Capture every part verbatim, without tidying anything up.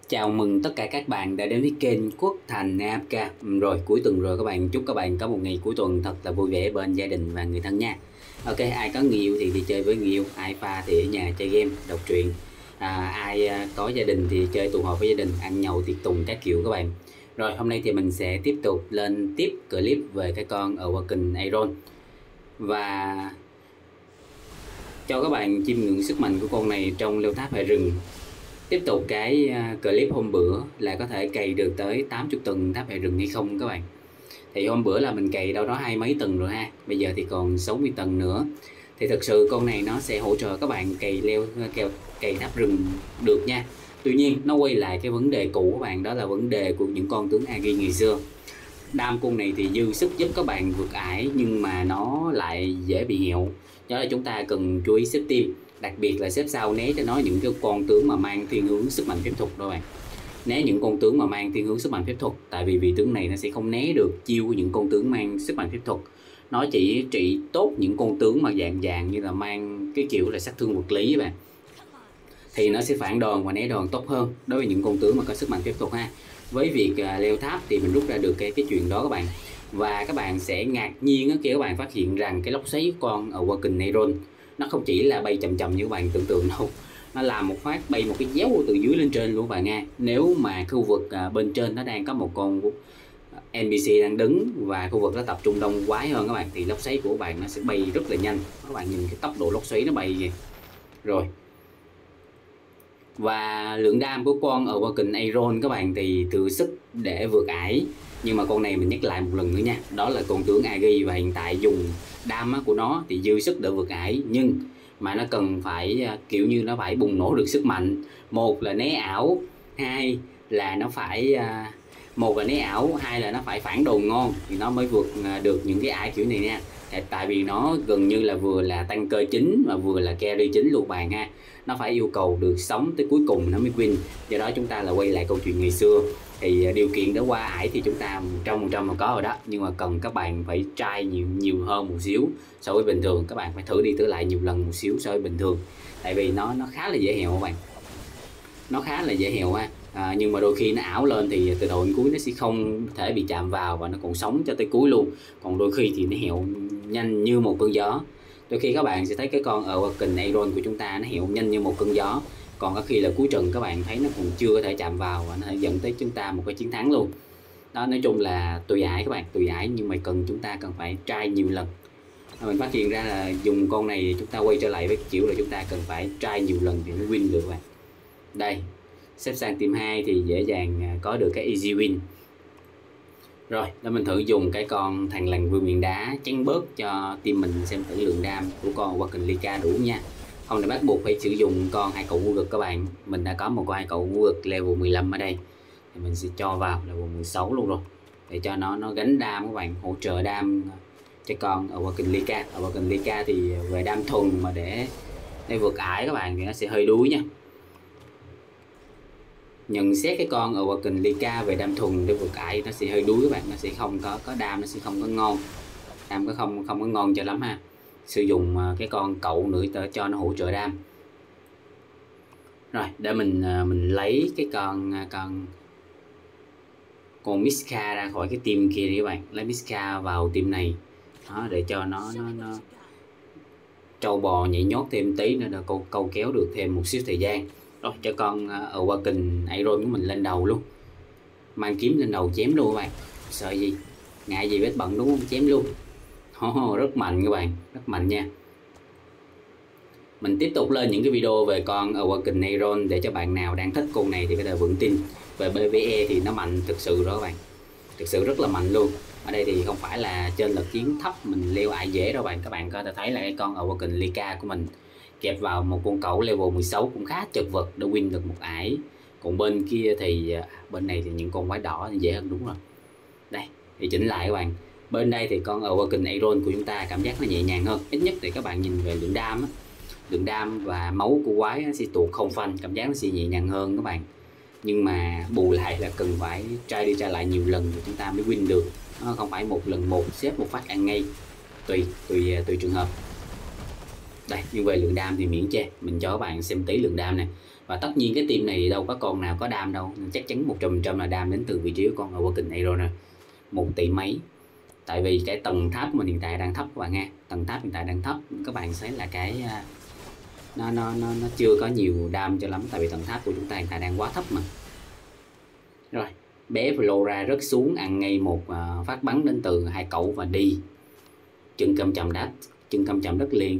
Chào mừng tất cả các bạn đã đến với kênh Quốc Thành a ép ca. Rồi cuối tuần rồi các bạn, chúc các bạn có một ngày cuối tuần thật là vui vẻ bên gia đình và người thân nha. Ok, ai có người yêu thì đi chơi với người yêu, ai pha thì ở nhà chơi game, đọc truyện, à, ai có gia đình thì chơi tụ họp với gia đình, ăn nhậu tiệc tùng các kiểu các bạn. Rồi hôm nay thì mình sẽ tiếp tục lên tiếp clip về cái con Awaken Aeron và cho các bạn chiêm ngưỡng sức mạnh của con này trong leo tháp hệ rừng. Tiếp tục cái clip hôm bữa là có thể cày được tới tám mươi tầng tháp hệ rừng hay không các bạn. Thì hôm bữa là mình cày đâu đó hai mấy tầng rồi ha. Bây giờ thì còn sáu mươi tầng nữa. Thì thực sự con này nó sẽ hỗ trợ các bạn cày leo kèo cày tháp rừng được nha. Tuy nhiên nó quay lại cái vấn đề cũ các bạn, đó là vấn đề của những con tướng Agi ngày xưa. Đam con này thì dư sức giúp các bạn vượt ải nhưng mà nó lại dễ bị hiệu. Đó là chúng ta cần chú ý xếp team, đặc biệt là xếp sau né cho nó những cái con tướng mà mang thiên hướng sức mạnh phép thuật đó bạn. Né những con tướng mà mang thiên hướng sức mạnh phép thuật, tại vì vị tướng này nó sẽ không né được chiêu của những con tướng mang sức mạnh phép thuật. Nó chỉ trị tốt những con tướng mà dạng dạng như là mang cái kiểu là sát thương vật lý các bạn, thì nó sẽ phản đòn và né đòn tốt hơn đối với những con tướng mà có sức mạnh phép thuật ha. Với việc uh, leo tháp thì mình rút ra được cái cái chuyện đó các bạn. Và các bạn sẽ ngạc nhiên khi các bạn phát hiện rằng cái lốc xoáy con Awaken Aeron nó không chỉ là bay chậm chậm như các bạn tưởng tượng đâu, nó làm một phát bay một cái déo từ dưới lên trên luôn các bạn nha. Nếu mà khu vực uh, bên trên nó đang có một con en pê xê đang đứng và khu vực nó tập trung đông quái hơn các bạn, thì lốc xoáy của các bạn nó sẽ bay rất là nhanh. Các bạn nhìn cái tốc độ lốc xoáy nó bay kìa. Rồi, và lượng đam của con Awaken Aeron các bạn thì thừa sức để vượt ải. Nhưng mà con này mình nhắc lại một lần nữa nha, đó là con tướng Agi và hiện tại dùng đam của nó thì dư sức để vượt ải, nhưng mà nó cần phải kiểu như nó phải bùng nổ được sức mạnh. Một là né ảo, hai là nó phải một là né ảo, hai là nó phải phản đòn ngon thì nó mới vượt được những cái ải kiểu này nha. Tại vì nó gần như là vừa là tăng cơ chính mà vừa là carry chính luôn bạn ha. Nó phải yêu cầu được sống tới cuối cùng nó mới win. Do đó chúng ta là quay lại câu chuyện ngày xưa, thì điều kiện để qua ải thì chúng ta một trăm phần trăm mà có rồi đó, nhưng mà cần các bạn phải try nhiều nhiều hơn một xíu so với bình thường. Các bạn phải thử đi thử lại nhiều lần một xíu so với bình thường, tại vì nó nó khá là dễ hèo các bạn, nó khá là dễ hèo ha. À, nhưng mà đôi khi nó ảo lên thì từ đầu đến cuối nó sẽ không thể bị chạm vào và nó còn sống cho tới cuối luôn. Còn đôi khi thì nó hẹo nhanh như một cơn gió. Đôi khi các bạn sẽ thấy cái con Awaken Aeron của chúng ta nó hẹo nhanh như một cơn gió, còn có khi là cuối trận các bạn thấy nó còn chưa có thể chạm vào và nó dẫn tới chúng ta một cái chiến thắng luôn. Đó, nói chung là tùy ải các bạn, tùy ải, nhưng mà cần chúng ta cần phải try nhiều lần. Mình phát hiện ra là dùng con này chúng ta quay trở lại với kiểu là chúng ta cần phải try nhiều lần thì mới win được các bạn. Đây, xếp sang team hai thì dễ dàng có được cái easy win. Rồi, để mình thử dùng cái con thằng lằn vương miệng đá chắn bớt cho team mình xem thử lượng đam của con Awaken Lika đủ nha. Không thì bắt buộc phải sử dụng con hai cậu vô cực các bạn. Mình đã có một con hai cậu vô cực level mười lăm ở đây, thì mình sẽ cho vào level mười sáu luôn rồi, để cho nó nó gánh đam các bạn, hỗ trợ đam cho con Awaken Lika. Awaken Lika thì về đam thuần mà để để vượt ải các bạn thì nó sẽ hơi đuối nha. Nhận xét cái con Awaken Lika về đam thuần để vượt ải nó sẽ hơi đuối các bạn, nó sẽ không có có đam, nó sẽ không có ngon, đam có không không có ngon cho lắm ha. Sử dụng cái con cậu nữa để cho nó hỗ trợ đam. Rồi để mình mình lấy cái con con con Miska ra khỏi cái team kia đi các bạn, lấy Miska vào team này đó, để cho nó nó, nó trâu bò nhảy nhót thêm tí nữa, câu câu kéo được thêm một xíu thời gian. Rồi cho con Awaken Aeron của mình lên đầu luôn, mang kiếm lên đầu chém luôn các bạn, sợ gì, ngại gì vết bận đúng không, chém luôn. Oh, rất mạnh các bạn, rất mạnh nha. Mình tiếp tục lên những cái video về con Awaken Aeron để cho bạn nào đang thích con này thì có thể vững tin. Về pê vê e thì nó mạnh thực sự đó các bạn, thực sự rất là mạnh luôn. Ở đây thì không phải là trên lực chiến thấp mình leo ải dễ đâu bạn. Các bạn có thể thấy là cái con Awaken Lika của mình kẹp vào một con cẩu level mười sáu cũng khá chật vật để win được một ải. Còn bên kia thì bên này thì những con quái đỏ thì dễ hơn, đúng rồi. Đây thì chỉnh lại các bạn, bên đây thì con Awaken Aeron của chúng ta cảm giác nó nhẹ nhàng hơn, ít nhất thì các bạn nhìn về lượng đam á, lượng đam và máu của quái nó sẽ tuột không phanh, cảm giác nó sẽ nhẹ nhàng hơn các bạn. Nhưng mà bù lại là cần phải try đi try lại nhiều lần thì chúng ta mới win được, nó không phải một lần một xếp một phát ăn ngay, tùy tùy tùy trường hợp. Đây, nhưng về lượng đam thì miễn chê, mình cho các bạn xem tí lượng đam này. Và tất nhiên cái team này đâu có con nào có đam đâu, nên chắc chắn một trăm phần trăm là đam đến từ vị trí của con Awaken Aeron rồi. Một tỷ mấy. Tại vì cái tầng tháp của mình hiện tại đang thấp các bạn nha. Tầng tháp hiện tại đang thấp, các bạn thấy là cái nó nó nó nó chưa có nhiều đam cho lắm, tại vì tầng tháp của chúng ta hiện tại đang quá thấp mà. Rồi, bé Flora rớt xuống ăn ngay một uh, phát bắn đến từ hai cậu và đi. Chân cầm chầm đá, chân cầm chầm đất liền.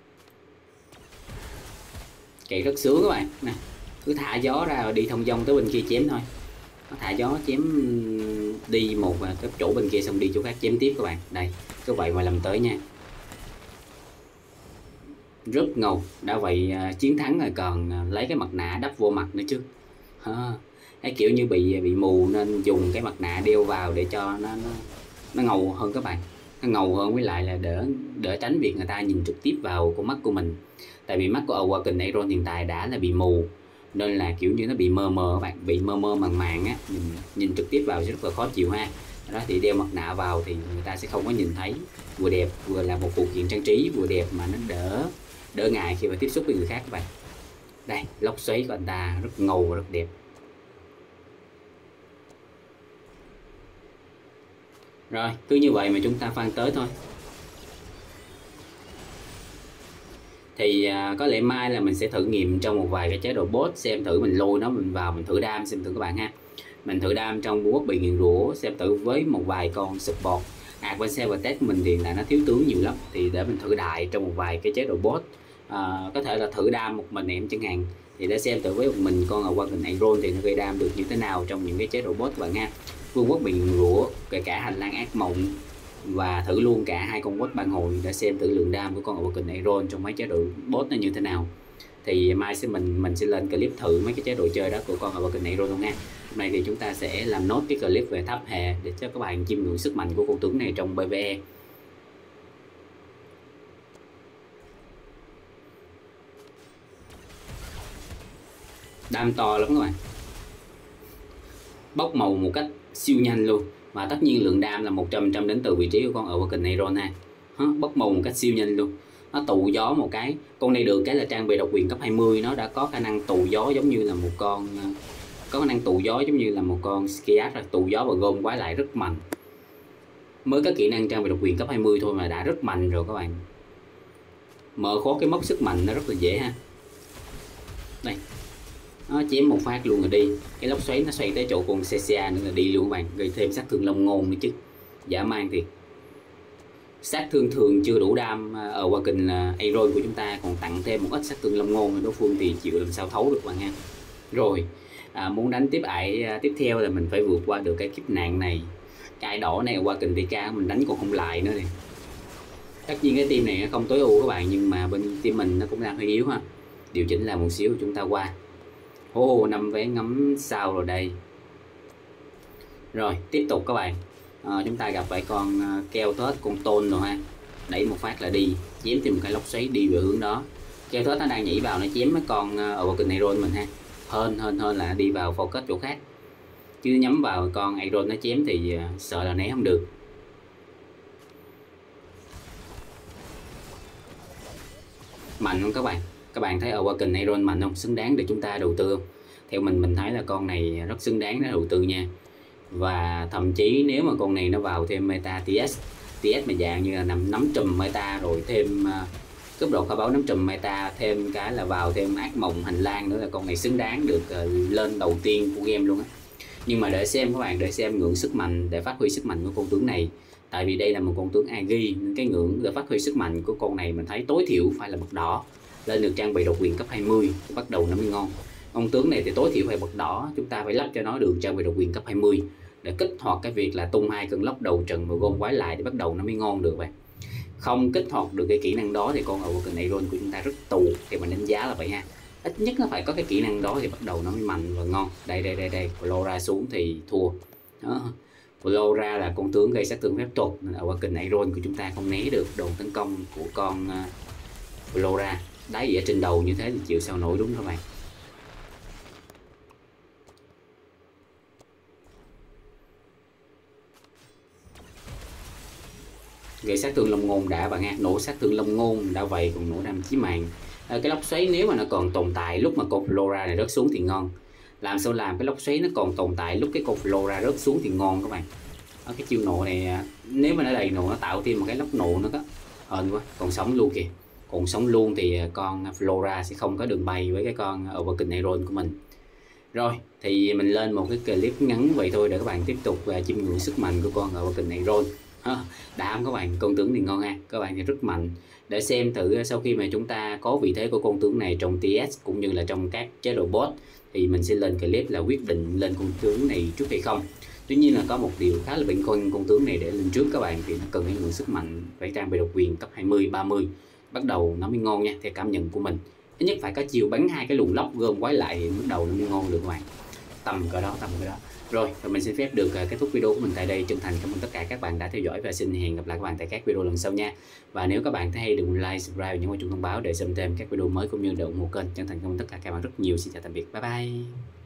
Chạy rất sướng các bạn nè, cứ thả gió ra rồi đi thông dong tới bên kia chém thôi. Nó thả gió chém đi một cái chỗ bên kia xong đi chỗ khác chém tiếp các bạn. Đây, cứ vậy mà làm tới nha. Rất ngầu, đã vậy chiến thắng rồi còn lấy cái mặt nạ đắp vô mặt nữa chứ. À, cái kiểu như bị bị mù nên dùng cái mặt nạ đeo vào để cho nó nó, nó ngầu hơn các bạn. Nó ngầu hơn, với lại là đỡ đỡ tránh việc người ta nhìn trực tiếp vào con mắt của mình. Tại vì mắt của Awaken Aeron hiện tại đã là bị mù, nên là kiểu như nó bị mờ mờ các bạn, bị mơ mơ màng màng á, nhìn, nhìn trực tiếp vào sẽ rất là khó chịu ha. Đó thì đeo mặt nạ vào thì người ta sẽ không có nhìn thấy, vừa đẹp vừa là một phụ kiện trang trí, vừa đẹp mà nó đỡ đỡ ngại khi mà tiếp xúc với người khác các bạn. Đây, lốc xoáy của anh ta rất ngầu và rất đẹp. Rồi, cứ như vậy mà chúng ta phan tới thôi. Thì à, có lẽ mai là mình sẽ thử nghiệm trong một vài cái chế độ boss, xem thử mình lôi nó mình vào mình thử đam xem thử các bạn ha. Mình thử đam trong quốc bị nghiền rủa xem thử với một vài con support. Advanced và test mình thì là nó thiếu tướng nhiều lắm, thì để mình thử đại trong một vài cái chế độ boss. À, có thể là thử đam một mình em chẳng hạn, thì để xem thử với một mình con Awaken Aeron thì nó gây đam được như thế nào trong những cái chế độ boss các bạn ha. Vương quốc bị nghiền rủa, kể cả hành lang ác mộng, và thử luôn cả hai con boss ban hồi để xem thử lượng đam của con Awaken Aeron trong mấy chế độ boss nó như thế nào. Thì mai sẽ mình mình sẽ lên clip thử mấy cái chế độ chơi đó của con Awaken Aeron luôn nha. Hôm nay thì chúng ta sẽ làm nốt cái clip về tháp hệ để cho các bạn chiêm ngưỡng sức mạnh của con tướng này trong pê vê e. Đam to lắm các bạn, bốc màu một cách siêu nhanh luôn. Và tất nhiên lượng đam là một trăm phần trăm đến từ vị trí của con Awaken Aeron ha. Bốc màu một cách siêu nhanh luôn. Nó tụ gió một cái. Con này được cái là trang bị độc quyền cấp hai mươi, nó đã có khả năng tụ gió giống như là một con có khả năng tụ gió giống như là một con Skiat, là tụ gió và gom quái lại rất mạnh. Mới có kỹ năng trang bị độc quyền cấp hai mươi thôi mà đã rất mạnh rồi các bạn. Mở khóa cái mốc sức mạnh nó rất là dễ ha. Đây, nó chém một phát luôn rồi đi. Cái lốc xoáy nó xoay tới chỗ con xê xê a nữa là đi luôn các bạn, gây thêm sát thương long ngôn nữa chứ, dã man thiệt. Sát thương thường chưa đủ đam ở Awaken Aeron của chúng ta, còn tặng thêm một ít sát thương long ngôn đối phương thì chịu làm sao thấu được bạn nha. Rồi à, muốn đánh tiếp ải tiếp theo là mình phải vượt qua được cái kiếp nạn này. Cái đỏ này Awaken pê ca mình đánh còn không lại nữa này. Tất nhiên cái team này nó không tối ưu các bạn, nhưng mà bên team mình nó cũng đang hơi yếu ha. Điều chỉnh lại một xíu chúng ta qua. Ô, năm vé ngắm sao rồi đây. Rồi tiếp tục các bạn, à, chúng ta gặp phải con uh, keo thớt, con tôn rồi ha. Đẩy một phát là đi, chém thêm một cái lốc xoáy đi về hướng đó. Keo thớt nó đang nhảy vào nó chém mấy con uh, Awaken Aeron mình ha. Hơn hơn hơn là đi vào focus chỗ khác, chứ nhắm vào con Aeron nó chém thì uh, sợ là né không được. Mạnh không các bạn? Các bạn thấy Awaken Aeron mạnh không? Xứng đáng để chúng ta đầu tư không? Theo mình mình thấy là con này rất xứng đáng để đầu tư nha. Và thậm chí nếu mà con này nó vào thêm meta tê ét, tê ét mà dạng như là nằm nắm trùm meta, rồi thêm uh, cấp độ kho báu nắm trùm meta, thêm cái là vào thêm ác mộng hành lang nữa, là con này xứng đáng được uh, lên đầu tiên của game luôn á. Nhưng mà để xem các bạn, để xem ngưỡng sức mạnh, để phát huy sức mạnh của con tướng này. Tại vì đây là một con tướng Agi, nên cái ngưỡng để phát huy sức mạnh của con này mình thấy tối thiểu phải là bậc đỏ. Lên được trang bị độc quyền cấp hai mươi bắt đầu nó mới ngon. Con tướng này thì tối thiểu phải bậc đỏ, chúng ta phải lắp cho nó được trang bị độc quyền cấp hai mươi để kích hoạt cái việc là tung hai cơn lốc đầu trần và gom quái lại để bắt đầu nó mới ngon được vậy. Không kích hoạt được cái kỹ năng đó thì con Awaken Aeron của chúng ta rất tù, thì mình đánh giá là vậy ha. Ít nhất nó phải có cái kỹ năng đó thì bắt đầu nó mới mạnh và ngon. Đây đây đây đây, Flora xuống thì thua. Đó. Flora là con tướng gây sát thương phép thuật, nên Awaken Aeron của chúng ta không né được đòn tấn công của con uh, Flora. Đá gì ở trên đầu như thế thì chịu sao nổi, đúng các bạn. Gây sát thương long ngôn đã bạn ha, nổ sát thương long ngôn đã vậy còn nổ đam chí mạng. À, cái lốc xoáy nếu mà nó còn tồn tại lúc mà con Flora này rớt xuống thì ngon. Làm sao làm cái lốc xoáy nó còn tồn tại lúc cái con Flora rớt xuống thì ngon các bạn. Đó, cái chiêu nộ này nếu mà nó đầy nộ nó tạo thêm một cái lốc nộ nữa đó, hên quá, còn sống luôn kìa. Còn sống luôn thì con Flora sẽ không có đường bay với cái con Awaken Iron của mình. Rồi thì mình lên một cái clip ngắn vậy thôi để các bạn tiếp tục và chiêm ngưỡng sức mạnh của con Awaken Iron. Đã không các bạn, con tướng thì ngon ha, các bạn thì rất mạnh. Để xem thử sau khi mà chúng ta có vị thế của con tướng này trong tê ét cũng như là trong các chế độ boss thì mình sẽ lên clip là quyết định lên con tướng này trước hay không. Tuy nhiên là có một điều khá là bình con con tướng này để lên trước các bạn thì nó cần cái lượng sức mạnh phải trang bị độc quyền cấp hai mươi ba mươi bắt đầu nó mới ngon nha, theo cảm nhận của mình. Ít nhất phải có chiều bắn hai cái luồng lốc gom quái lại thì bắt đầu nó mới ngon được các bạn. Tầm cỡ đó, tầm cỡ đó. Rồi, và mình xin phép được kết thúc video của mình tại đây. Chân thành cảm ơn tất cả các bạn đã theo dõi và xin hẹn gặp lại các bạn tại các video lần sau nha. Và nếu các bạn thấy hay đừng like, subscribe và nhấn vào chuông thông báo để xem thêm các video mới cũng như để ủng hộ kênh. Chân thành cảm ơn tất cả các bạn rất nhiều. Xin chào tạm biệt. Bye bye.